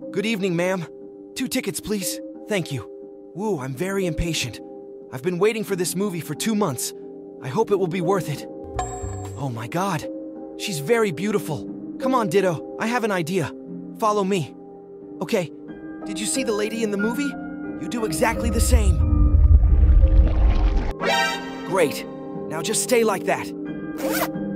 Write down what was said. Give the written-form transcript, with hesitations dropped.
Good evening, ma'am. 2 tickets, please. Thank you. Woo, I'm very impatient. I've been waiting for this movie for 2 months. I hope it will be worth it. Oh my god. She's very beautiful. Come on, Ditto. I have an idea. Follow me. Okay. Did you see the lady in the movie? You do exactly the same. Great. Now just stay like that.